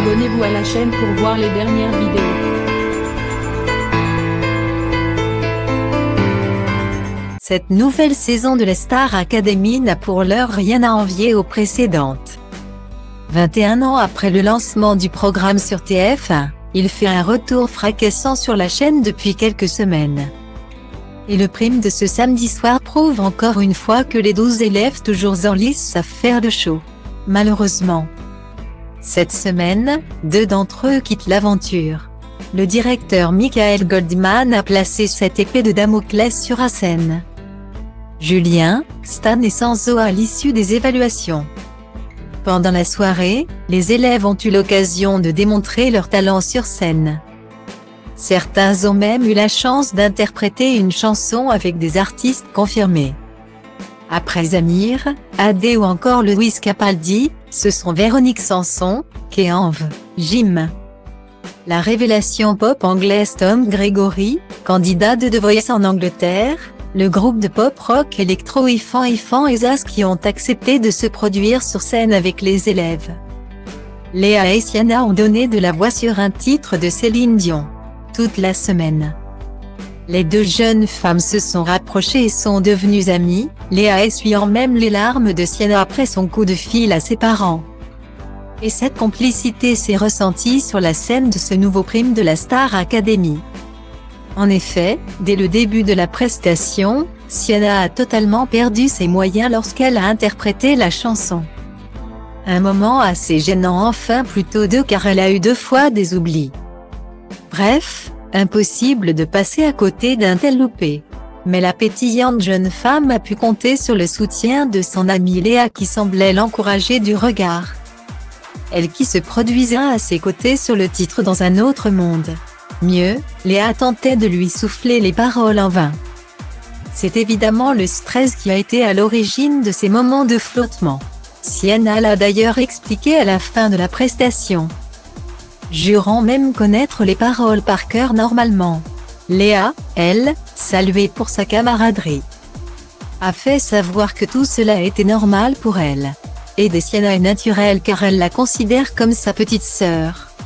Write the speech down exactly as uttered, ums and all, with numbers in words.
Abonnez-vous à la chaîne pour voir les dernières vidéos. Cette nouvelle saison de la Star Academy n'a pour l'heure rien à envier aux précédentes. vingt et un ans après le lancement du programme sur T F un, il fait un retour fracassant sur la chaîne depuis quelques semaines. Et le prime de ce samedi soir prouve encore une fois que les douze élèves toujours en lice savent faire le show. Malheureusement. Cette semaine, deux d'entre eux quittent l'aventure. Le directeur Michael Goldman a placé cette épée de Damoclès sur Hassen. Julien, Stan et Sanzo à l'issue des évaluations. Pendant la soirée, les élèves ont eu l'occasion de démontrer leur talent sur scène. Certains ont même eu la chance d'interpréter une chanson avec des artistes confirmés. Après Amir, Adé ou encore Lewis Capaldi, ce sont Véronique Sanson, Kéanve, Jim. La révélation pop anglaise Tom Gregory, candidat de The Voice en Angleterre, le groupe de pop-rock électro Ifan Ifan et Zaz qui ont accepté de se produire sur scène avec les élèves. Léa et Sienna ont donné de la voix sur un titre de Céline Dion. Toute la semaine. Les deux jeunes femmes se sont rapprochées et sont devenues amies, Léa essuyant même les larmes de Sienna après son coup de fil à ses parents. Et cette complicité s'est ressentie sur la scène de ce nouveau prime de la Star Academy. En effet, dès le début de la prestation, Sienna a totalement perdu ses moyens lorsqu'elle a interprété la chanson. Un moment assez gênant enfin plutôt deux car elle a eu deux fois des oublis. Bref, impossible de passer à côté d'un tel loupé. Mais la pétillante jeune femme a pu compter sur le soutien de son amie Léa qui semblait l'encourager du regard. Elle qui se produisait à ses côtés sur le titre Dans un autre monde. Mieux, Léa tentait de lui souffler les paroles en vain. C'est évidemment le stress qui a été à l'origine de ces moments de flottement. Sienna l'a d'ailleurs expliqué à la fin de la prestation. Jurant même connaître les paroles par cœur normalement. Léa, elle, saluée pour sa camaraderie, a fait savoir que tout cela était normal pour elle. Aider Sienna est naturel car elle la considère comme sa petite sœur.